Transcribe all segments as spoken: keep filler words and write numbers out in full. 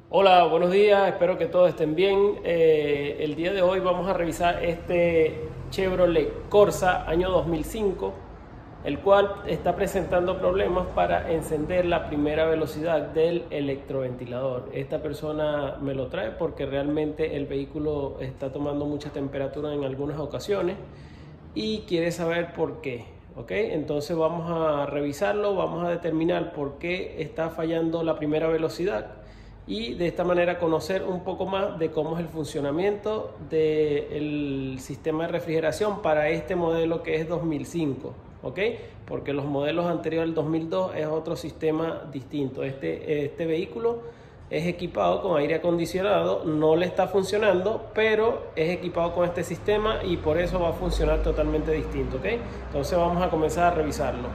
Hola, buenos días, espero que todos estén bien. Eh, el día de hoy vamos a revisar este Chevrolet Corsa año dos mil cinco, el cual está presentando problemas para encender la primera velocidad del electroventilador. Esta persona me lo trae porque realmente el vehículo está tomando mucha temperatura en algunas ocasiones y quiere saber por qué. ¿Ok? Entonces vamos a revisarlo, vamos a determinar por qué está fallando la primera velocidad y de esta manera conocer un poco más de cómo es el funcionamiento del sistema de refrigeración para este modelo que es dos mil cinco, ¿ok? Porque los modelos anteriores al dos mil dos es otro sistema distinto. Este, este vehículo es equipado con aire acondicionado, no le está funcionando, pero es equipado con este sistema y por eso va a funcionar totalmente distinto, ¿ok? Entonces vamos a comenzar a revisarlo.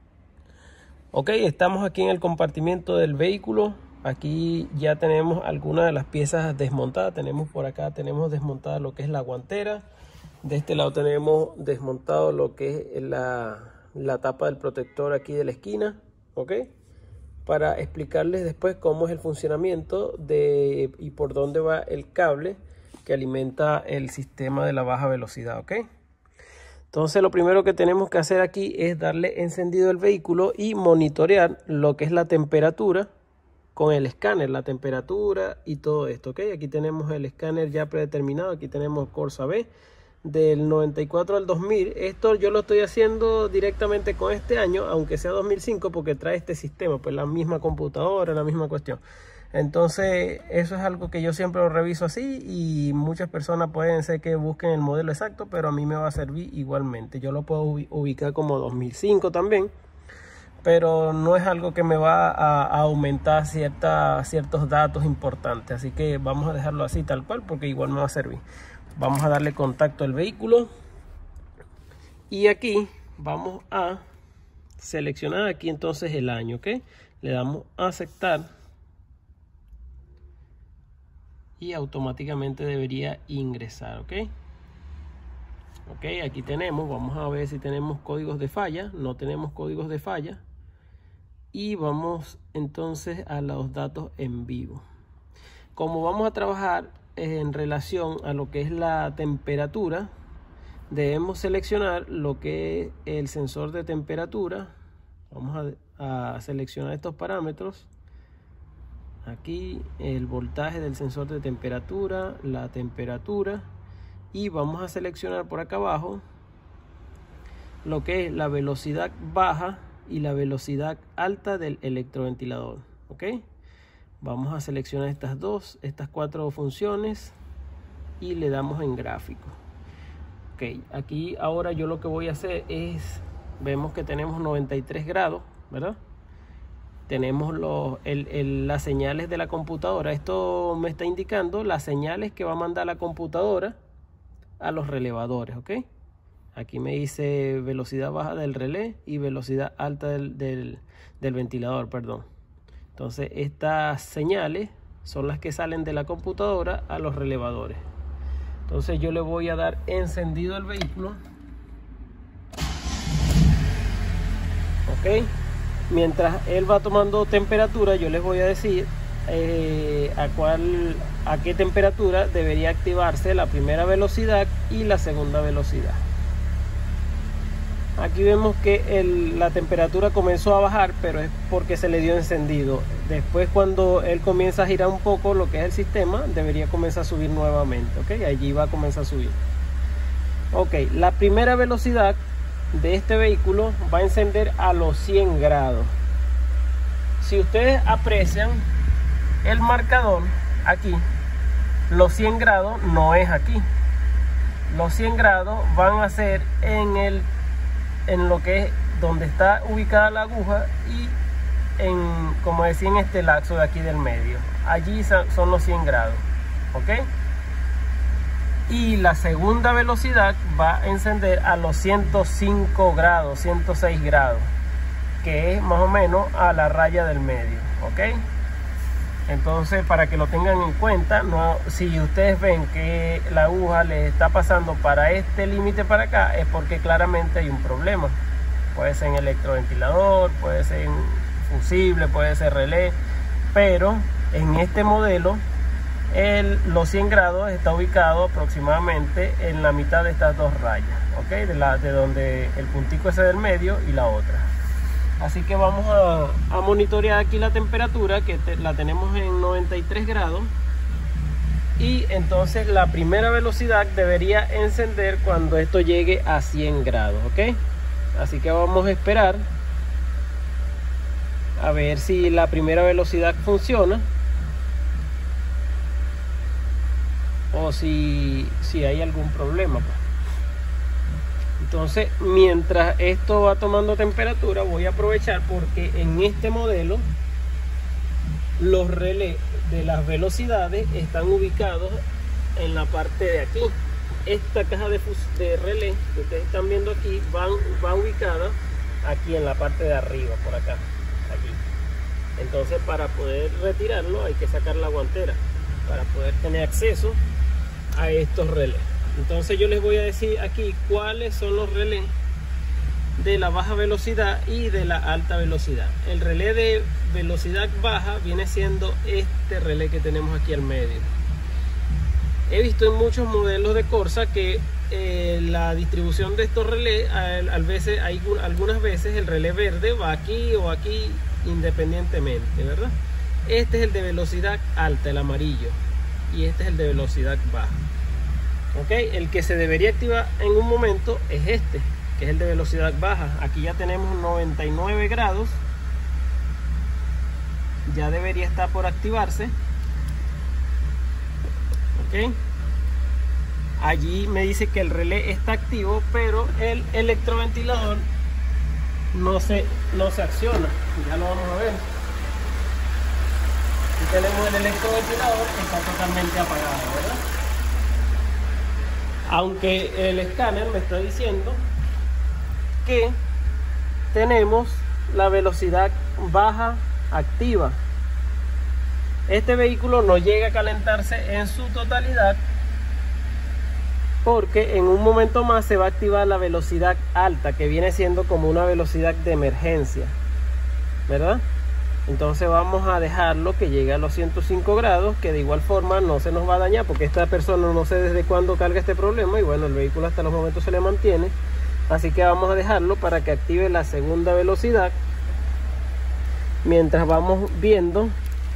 Ok, estamos aquí en el compartimiento del vehículo. Aquí ya tenemos algunas de las piezas desmontadas. Tenemos por acá, tenemos desmontada lo que es la guantera. De este lado tenemos desmontado lo que es la, la tapa del protector aquí de la esquina, ¿ok? Para explicarles después cómo es el funcionamiento de, y por dónde va el cable que alimenta el sistema de la baja velocidad, ¿ok? Entonces lo primero que tenemos que hacer aquí es darle encendido al vehículo y monitorear lo que es la temperatura con el escáner, la temperatura y todo esto, ¿ok? Aquí tenemos el escáner ya predeterminado, aquí tenemos Corsa B del noventa y cuatro al dos mil. Esto yo lo estoy haciendo directamente con este año, aunque sea dos mil cinco, porque trae este sistema, pues la misma computadora, la misma cuestión. Entonces eso es algo que yo siempre lo reviso así y muchas personas pueden ser que busquen el modelo exacto, pero a mí me va a servir igualmente. Yo lo puedo ubicar como dos mil cinco también, pero no es algo que me va a, a aumentar cierta, ciertos datos importantes, así que vamos a dejarlo así tal cual porque igual me va a servir. Vamos a darle contacto al vehículo y aquí vamos a seleccionar aquí entonces el año, ¿ok? Le damos a aceptar y automáticamente debería ingresar, ¿ok? Ok, aquí tenemos, vamos a ver si tenemos códigos de falla. No tenemos códigos de falla. Y vamos entonces a los datos en vivo. Como vamos a trabajar en relación a lo que es la temperatura, debemos seleccionar lo que es el sensor de temperatura. Vamos a, a seleccionar estos parámetros. Aquí el voltaje del sensor de temperatura, la temperatura. Y vamos a seleccionar por acá abajo lo que es la velocidad baja y la velocidad alta del electroventilador, ¿ok? Vamos a seleccionar estas dos, estas cuatro funciones y le damos en gráfico. Ok, aquí ahora yo lo que voy a hacer es, vemos que tenemos noventa y tres grados, ¿verdad? Tenemos los, el, el, las señales de la computadora. Esto me está indicando las señales que va a mandar la computadora a los relevadores, ¿ok? Aquí me dice velocidad baja del relé y velocidad alta del, del, del ventilador, perdón. Entonces estas señales son las que salen de la computadora a los relevadores. Entonces yo le voy a dar encendido al vehículo, ¿ok? Mientras él va tomando temperatura, yo les voy a decir Eh, a cuál a qué temperatura debería activarse la primera velocidad y la segunda velocidad. Aquí vemos que el, la temperatura comenzó a bajar, pero es porque se le dio encendido. Después, cuando él comienza a girar un poco lo que es el sistema, debería comenzar a subir nuevamente, ¿ok? Allí va a comenzar a subir. Ok, la primera velocidad de este vehículo va a encender a los cien grados. Si ustedes aprecian el marcador aquí, los cien grados no es aquí. Los cien grados van a ser en el en lo que es donde está ubicada la aguja y en, como decía, en este lapso de aquí del medio. Allí son los cien grados, ¿ok? Y la segunda velocidad va a encender a los ciento cinco grados, ciento seis grados, que es más o menos a la raya del medio, ¿ok? Entonces, para que lo tengan en cuenta, no, si ustedes ven que la aguja les está pasando para este límite para acá, es porque claramente hay un problema. Puede ser en electroventilador, puede ser en fusible, puede ser relé, pero en este modelo el, los cien grados está ubicado aproximadamente en la mitad de estas dos rayas, ¿ok? De, la, de donde el puntico ese del medio y la otra. Así que vamos a, a monitorear aquí la temperatura, que te, la tenemos en noventa y tres grados. Y entonces la primera velocidad debería encender cuando esto llegue a cien grados, ¿ok? Así que vamos a esperar a ver si la primera velocidad funciona o si, si hay algún problema, pues. Entonces, mientras esto va tomando temperatura, voy a aprovechar porque en este modelo los relés de las velocidades están ubicados en la parte de aquí. Esta caja de, de relé que ustedes están viendo aquí van, va ubicada aquí en la parte de arriba, por acá, aquí. Entonces, para poder retirarlo hay que sacar la guantera para poder tener acceso a estos relés. Entonces yo les voy a decir aquí cuáles son los relés de la baja velocidad y de la alta velocidad. El relé de velocidad baja viene siendo este relé que tenemos aquí al medio. He visto en muchos modelos de Corsa que eh, la distribución de estos relés, al, al veces, hay, algunas veces el relé verde va aquí o aquí independientemente, ¿verdad? Este es el de velocidad alta, el amarillo, y este es el de velocidad baja. Ok, el que se debería activar en un momento es este, que es el de velocidad baja. Aquí ya tenemos noventa y nueve grados, ya debería estar por activarse. Ok, allí me dice que el relé está activo, pero el electroventilador no se, no se acciona. Ya lo vamos a ver. Aquí tenemos el electroventilador que está totalmente apagado, ¿verdad? Aunque el escáner me está diciendo que tenemos la velocidad baja activa. Este vehículo no llega a calentarse en su totalidad porque en un momento más se va a activar la velocidad alta, que viene siendo como una velocidad de emergencia, ¿verdad? Entonces vamos a dejarlo que llegue a los ciento cinco grados, que de igual forma no se nos va a dañar, porque esta persona no sé desde cuándo carga este problema, y bueno, el vehículo hasta los momentos se le mantiene. Así que vamos a dejarlo para que active la segunda velocidad, mientras vamos viendo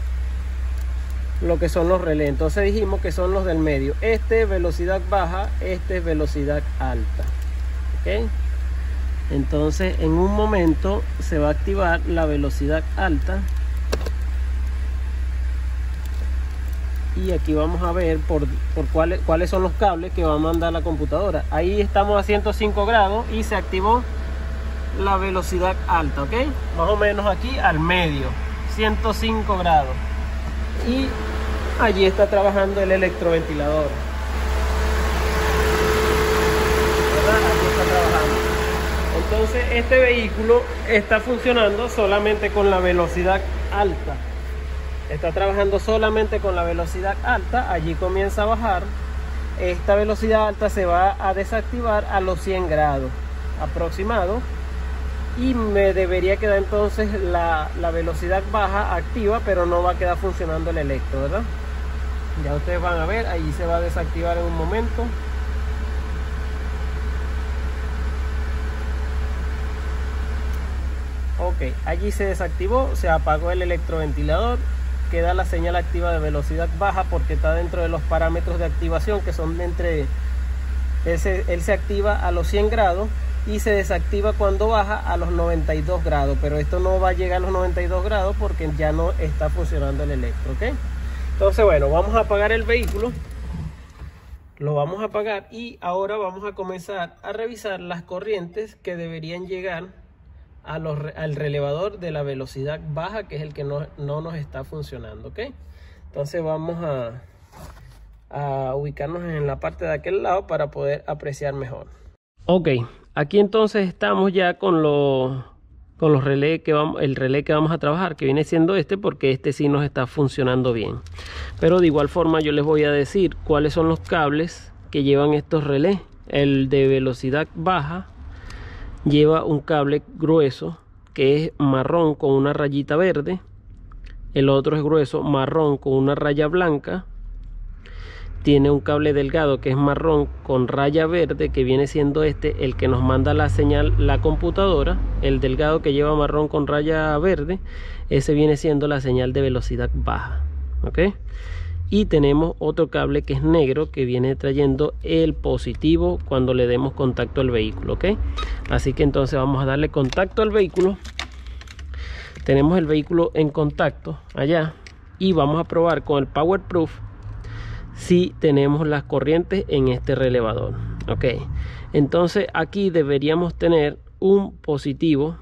lo que son los relés. Entonces dijimos que son los del medio. Este es velocidad baja, este es velocidad alta. ¿Ok? Entonces en un momento se va a activar la velocidad alta y aquí vamos a ver por, por cuáles, cuáles son los cables que va a mandar la computadora. Ahí estamos a ciento cinco grados y se activó la velocidad alta, ¿ok? Más o menos aquí al medio, ciento cinco grados, y allí está trabajando el electroventilador, ¿verdad? Aquí está trabajando. Entonces este vehículo está funcionando solamente con la velocidad alta. Está trabajando solamente con la velocidad alta. Allí comienza a bajar. Esta velocidad alta se va a desactivar a los cien grados aproximado. Y me debería quedar entonces la, la velocidad baja activa, pero no va a quedar funcionando el electro, ¿verdad? Ya ustedes van a ver, allí se va a desactivar en un momento. Ok, allí se desactivó, se apagó el electroventilador, queda la señal activa de velocidad baja porque está dentro de los parámetros de activación, que son de entre, él se, él se activa a los cien grados y se desactiva cuando baja a los noventa y dos grados, pero esto no va a llegar a los noventa y dos grados porque ya no está funcionando el electro, ¿ok? Entonces bueno, vamos a apagar el vehículo, lo vamos a apagar y ahora vamos a comenzar a revisar las corrientes que deberían llegar A los, al relevador de la velocidad baja, que es el que no, no nos está funcionando, ¿ok? Entonces vamos a, a ubicarnos en la parte de aquel lado para poder apreciar mejor. Ok, aquí entonces estamos ya con los, con los relés que vamos, el relé que vamos a trabajar, que viene siendo este, porque este sí nos está funcionando bien. Pero de igual forma yo les voy a decir cuáles son los cables que llevan estos relés. El de velocidad baja lleva un cable grueso que es marrón con una rayita verde. el otro es grueso marrón con una raya blanca. Tiene un cable delgado que es marrón con raya verde, que viene siendo este el que nos manda la señal la computadora. El delgado que lleva marrón con raya verde, ese viene siendo la señal de velocidad baja, ¿ok? Y tenemos otro cable que es negro, que viene trayendo el positivo cuando le demos contacto al vehículo, ¿ok? Así que entonces vamos a darle contacto al vehículo. Tenemos el vehículo en contacto allá y vamos a probar con el Powerproof si tenemos las corrientes en este relevador, ok. Entonces aquí deberíamos tener un positivo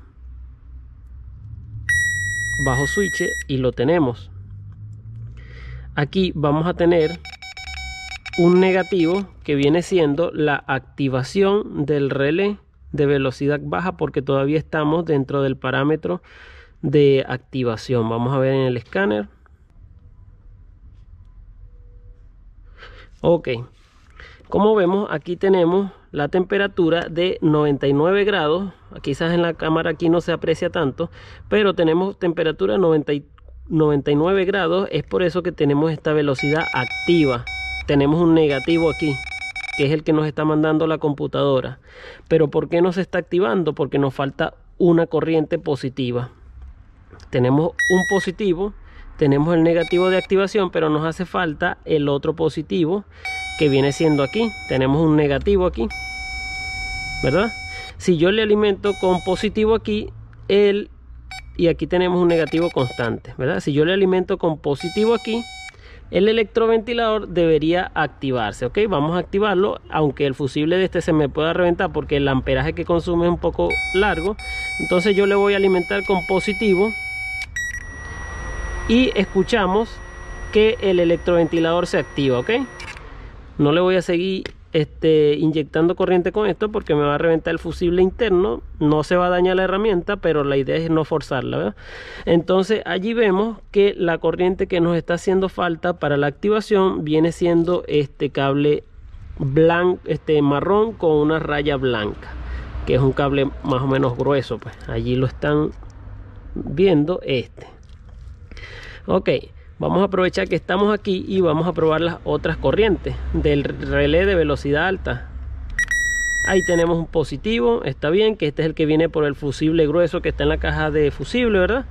bajo switch y lo tenemos. Aquí vamos a tener un negativo que viene siendo la activación del relé de velocidad baja, porque todavía estamos dentro del parámetro de activación. Vamos a ver en el escáner. Ok, como vemos aquí tenemos la temperatura de noventa y nueve grados. Quizás en la cámara aquí no se aprecia tanto, pero tenemos temperatura noventa y nueve grados. Es por eso que tenemos esta velocidad activa. Tenemos un negativo aquí, que es el que nos está mandando la computadora. Pero ¿por qué no se está activando? Porque nos falta una corriente positiva. Tenemos un positivo, tenemos el negativo de activación, pero nos hace falta el otro positivo, que viene siendo aquí. Tenemos un negativo aquí, ¿verdad? Si yo le alimento con positivo aquí, el, y aquí tenemos un negativo constante, ¿verdad? Si yo le alimento con positivo aquí, el electroventilador debería activarse, ¿ok? Vamos a activarlo, aunque el fusible de este se me pueda reventar porque el amperaje que consume es un poco largo. Entonces yo le voy a alimentar con positivo y escuchamos que el electroventilador se activa, ¿ok? No le voy a seguir este, inyectando corriente con esto porque me va a reventar el fusible interno. No se va a dañar la herramienta, pero la idea es no forzarla, ¿verdad? Entonces allí vemos que la corriente que nos está haciendo falta para la activación viene siendo este cable blanco, este marrón con una raya blanca, que es un cable más o menos grueso. Pues allí lo están viendo este. Ok, vamos a aprovechar que estamos aquí y vamos a probar las otras corrientes del relé de velocidad alta. Ahí tenemos un positivo, está bien, que este es el que viene por el fusible grueso que está en la caja de fusible, ¿verdad?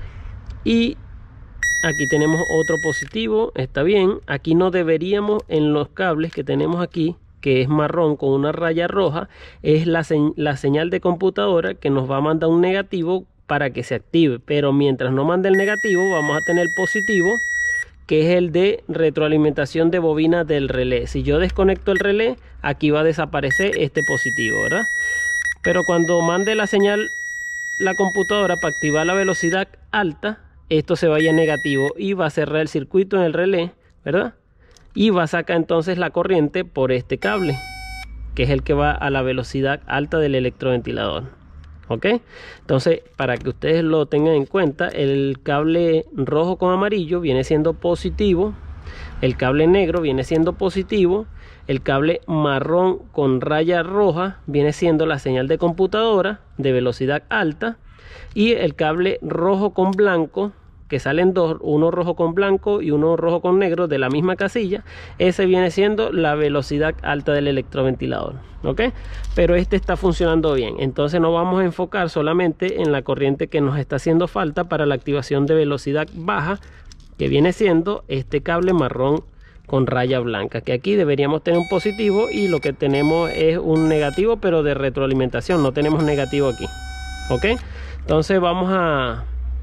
Y aquí tenemos otro positivo, está bien. Aquí no deberíamos, en los cables que tenemos aquí, que es marrón con una raya roja, es la, se la señal de computadora que nos va a mandar un negativo para que se active. Pero mientras no mande el negativo, vamos a tener positivo, que es el de retroalimentación de bobina del relé. Si yo desconecto el relé, aquí va a desaparecer este positivo, ¿verdad? Pero cuando mande la señal la computadora para activar la velocidad alta, esto se vaya negativo y va a cerrar el circuito en el relé, ¿verdad? Y va a sacar entonces la corriente por este cable, que es el que va a la velocidad alta del electroventilador. ¿Ok? Entonces, para que ustedes lo tengan en cuenta, el cable rojo con amarillo viene siendo positivo, el cable negro viene siendo positivo, el cable marrón con raya roja viene siendo la señal de computadora de velocidad alta, y el cable rojo con blanco, que salen dos, uno rojo con blanco y uno rojo con negro de la misma casilla, ese viene siendo la velocidad alta del electroventilador, ¿ok? Pero este está funcionando bien. Entonces nos vamos a enfocar solamente en la corriente que nos está haciendo falta para la activación de velocidad baja, que viene siendo este cable marrón con raya blanca, que aquí deberíamos tener un positivo y lo que tenemos es un negativo, pero de retroalimentación. No tenemos negativo aquí, ¿ok? Entonces vamos a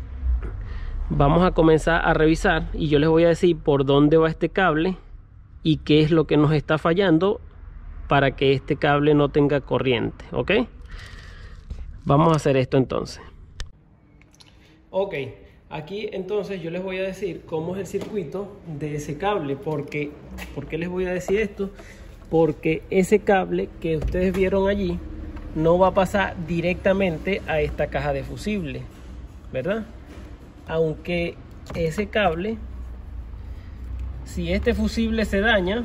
Vamos a comenzar a revisar y yo les voy a decir por dónde va este cable y qué es lo que nos está fallando para que este cable no tenga corriente, ¿ok? Vamos a hacer esto entonces. Ok, aquí entonces yo les voy a decir cómo es el circuito de ese cable. Porque, ¿por qué les voy a decir esto? Porque ese cable que ustedes vieron allí no va a pasar directamente a esta caja de fusible, ¿verdad? Aunque ese cable, si este fusible se daña,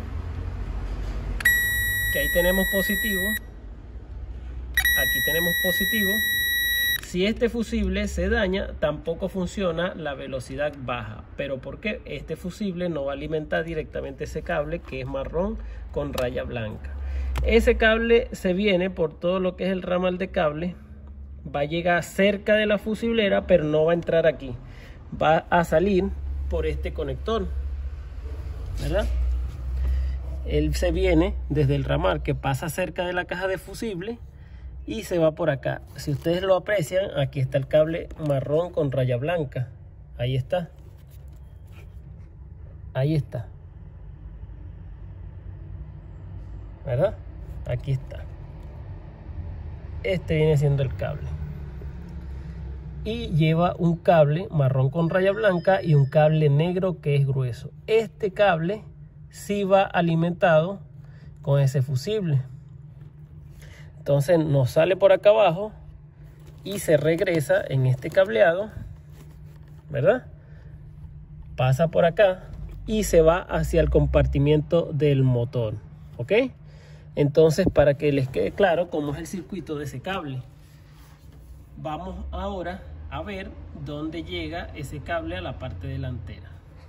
que ahí tenemos positivo, aquí tenemos positivo, si este fusible se daña, tampoco funciona la velocidad baja. ¿Pero por qué? Este fusible no va a alimentar directamente ese cable que es marrón con raya blanca. Ese cable se viene por todo lo que es el ramal de cable, va a llegar cerca de la fusiblera, pero no va a entrar aquí, va a salir por este conector, ¿verdad? Él se viene desde el ramal que pasa cerca de la caja de fusible y se va por acá. Si ustedes lo aprecian, aquí está el cable marrón con raya blanca, ahí está, ahí está, ¿verdad? Aquí está. Este viene siendo el cable y lleva un cable marrón con raya blanca y un cable negro que es grueso. Este cable sí va alimentado con ese fusible. Entonces nos sale por acá abajo y se regresa en este cableado, ¿verdad? Pasa por acá y se va hacia el compartimiento del motor, ¿ok? Entonces, para que les quede claro cómo es el circuito de ese cable, vamos ahora a ver dónde llega ese cable a la parte delantera.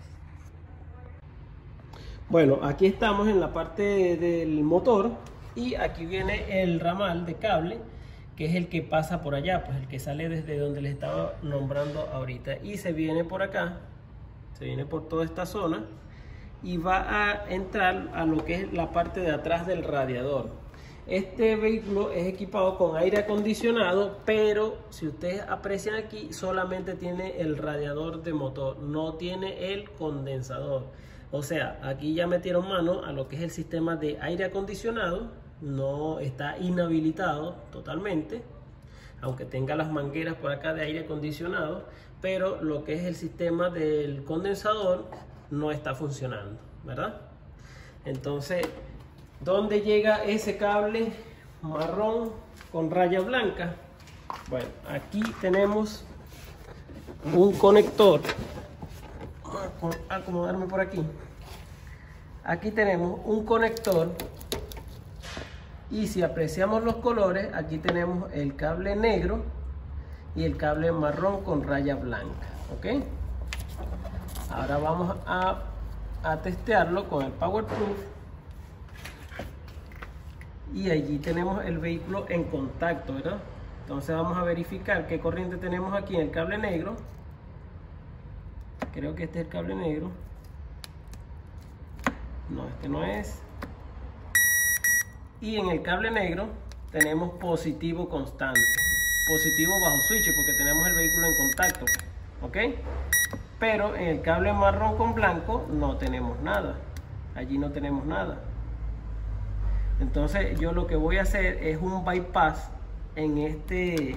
Bueno, aquí estamos en la parte del motor y aquí viene el ramal de cable, que es el que pasa por allá, pues el que sale desde donde les estaba nombrando ahorita, y se viene por acá, se viene por toda esta zona y va a entrar a lo que es la parte de atrás del radiador. Este vehículo es equipado con aire acondicionado, pero si ustedes aprecian aquí, solamente tiene el radiador de motor, no tiene el condensador. O sea, aquí ya metieron mano a lo que es el sistema de aire acondicionado, no está inhabilitado totalmente, aunque tenga las mangueras por acá de aire acondicionado, pero lo que es el sistema del condensador no está funcionando, ¿verdad? Entonces, ¿dónde llega ese cable marrón con raya blanca? Bueno, aquí tenemos un conector. Voy a acomodarme por aquí. Aquí tenemos un conector y si apreciamos los colores, aquí tenemos el cable negro y el cable marrón con raya blanca, ¿ok? Ahora vamos a, a testearlo con el Power Proof. Y allí tenemos el vehículo en contacto, ¿verdad? Entonces vamos a verificar qué corriente tenemos aquí en el cable negro. Creo que este es el cable negro. No, este no es. Y en el cable negro tenemos positivo constante. Positivo bajo switch porque tenemos el vehículo en contacto, ¿ok? Pero en el cable marrón con blanco no tenemos nada. Allí no tenemos nada. Entonces yo lo que voy a hacer es un bypass en este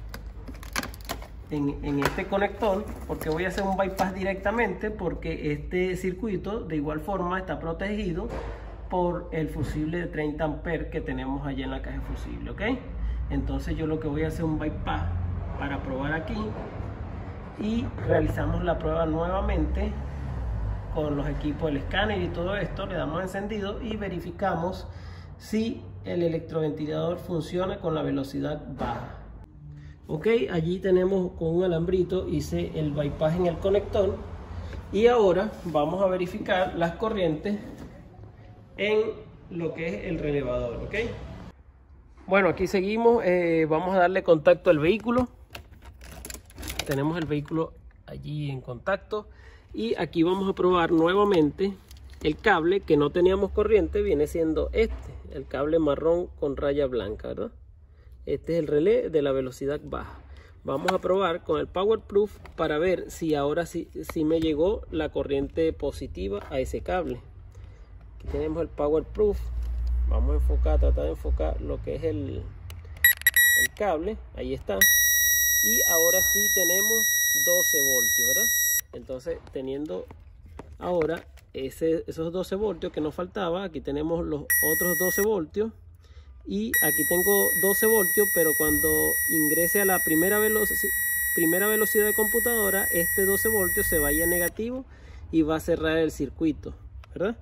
en, en este conector, porque voy a hacer un bypass directamente porque este circuito de igual forma está protegido por el fusible de treinta amperes que tenemos allá en la caja de fusible, ¿ok? Entonces yo lo que voy a hacer es un bypass para probar aquí y realizamos la prueba nuevamente con los equipos del escáner y todo esto. Le damos encendido y verificamos si el electroventilador funciona con la velocidad baja. Ok, allí tenemos con un alambrito, hice el bypass en el conector y ahora vamos a verificar las corrientes en lo que es el relevador, ok. Bueno, aquí seguimos, eh, vamos a darle contacto al vehículo. Tenemos el vehículo allí en contacto y aquí vamos a probar nuevamente el cable que no teníamos corriente. Viene siendo este, el cable marrón con raya blanca, ¿verdad? Este es el relé de la velocidad baja. Vamos a probar con el Power Proof para ver si ahora sí, sí me llegó la corriente positiva a ese cable. Aquí tenemos el Power Proof. Vamos a enfocar, tratar de enfocar lo que es el, el cable. Ahí está. Y ahora sí tenemos doce voltios, ¿verdad? Entonces, teniendo ahora ese, esos doce voltios que nos faltaba, aquí tenemos los otros doce voltios. Y aquí tengo doce voltios, pero cuando ingrese a la primera, veloc primera velocidad de computadora, este doce voltios se vaya negativo y va a cerrar el circuito, ¿verdad?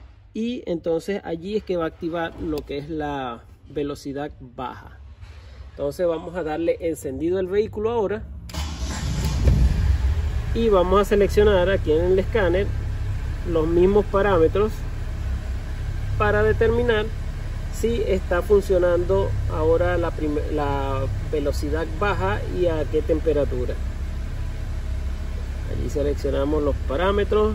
Y entonces allí es que va a activar lo que es la velocidad baja. Entonces vamos a darle encendido al vehículo ahora y vamos a seleccionar aquí en el escáner los mismos parámetros para determinar si está funcionando ahora la, la velocidad baja y a qué temperatura. Allí seleccionamos los parámetros.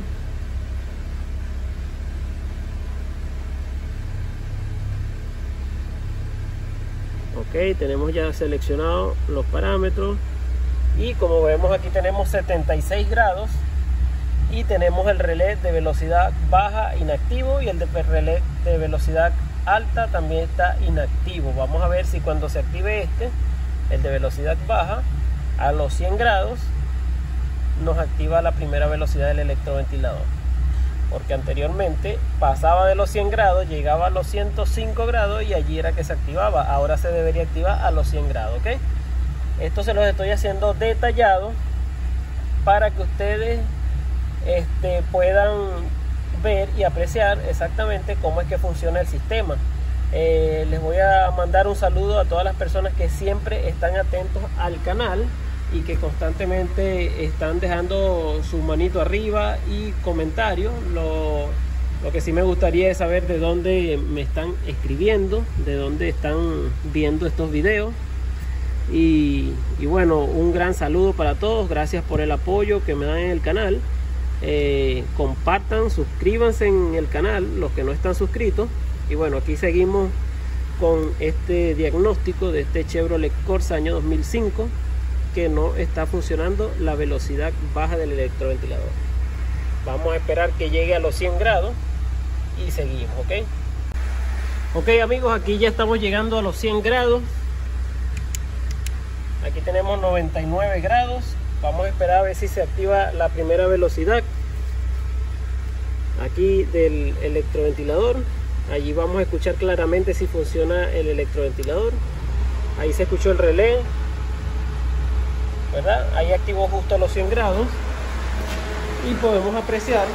Ok, tenemos ya seleccionado los parámetros y como vemos aquí tenemos setenta y seis grados y tenemos el relé de velocidad baja inactivo y el de relé de velocidad alta también está inactivo. Vamos a ver si cuando se active este, el de velocidad baja, a los cien grados nos activa la primera velocidad del electroventilador, porque anteriormente pasaba de los cien grados, llegaba a los ciento cinco grados y allí era que se activaba. Ahora se debería activar a los cien grados. ¿Ok? Esto se los estoy haciendo detallado para que ustedes este, puedan ver y apreciar exactamente cómo es que funciona el sistema. Eh, les voy a mandar un saludo a todas las personas que siempre están atentos al canal y que constantemente están dejando su manito arriba y comentarios. Lo, lo que sí me gustaría es saber de dónde me están escribiendo, de dónde están viendo estos videos. Y, y bueno, un gran saludo para todos. Gracias por el apoyo que me dan en el canal. Eh, compartan, suscríbanse en el canal los que no están suscritos. Y bueno, aquí seguimos con este diagnóstico de este Chevrolet Corsa año dos mil cinco, que no está funcionando la velocidad baja del electroventilador. Vamos a esperar que llegue a los cien grados y seguimos. Ok, ok amigos, aquí ya estamos llegando a los cien grados. Aquí tenemos noventa y nueve grados. Vamos a esperar a ver si se activa la primera velocidad aquí del electroventilador. Allí vamos a escuchar claramente si funciona el electroventilador. Ahí se escuchó el relé, ¿verdad? Ahí activó justo a los cien grados y podemos apreciar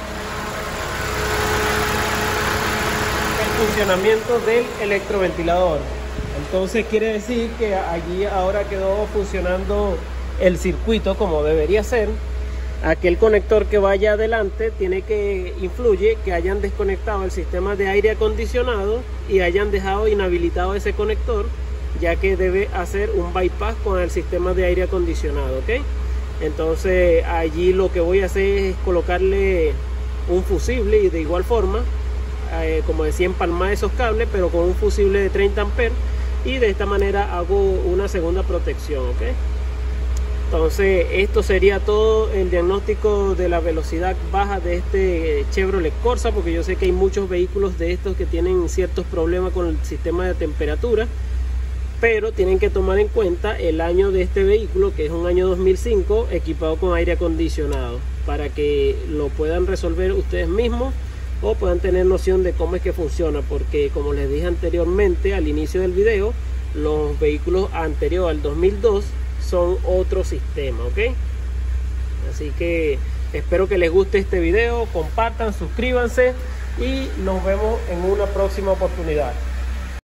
el funcionamiento del electroventilador. Entonces quiere decir que allí ahora quedó funcionando el circuito como debería ser. Aquel conector que vaya adelante tiene que influye que hayan desconectado el sistema de aire acondicionado y hayan dejado inhabilitado ese conector, ya que debe hacer un bypass con el sistema de aire acondicionado. ¿Ok? Entonces allí lo que voy a hacer es colocarle un fusible y de igual forma eh, como decía, empalmar esos cables pero con un fusible de treinta amperes, y de esta manera hago una segunda protección. ¿Ok? Entonces esto sería todo el diagnóstico de la velocidad baja de este Chevrolet Corsa, porque yo sé que hay muchos vehículos de estos que tienen ciertos problemas con el sistema de temperatura, pero tienen que tomar en cuenta el año de este vehículo, que es un año dos mil cinco, equipado con aire acondicionado, para que lo puedan resolver ustedes mismos o puedan tener noción de cómo es que funciona, porque como les dije anteriormente al inicio del video, los vehículos anteriores al dos mil dos son otro sistema. ¿Ok? Así que espero que les guste este video, compartan, suscríbanse y nos vemos en una próxima oportunidad.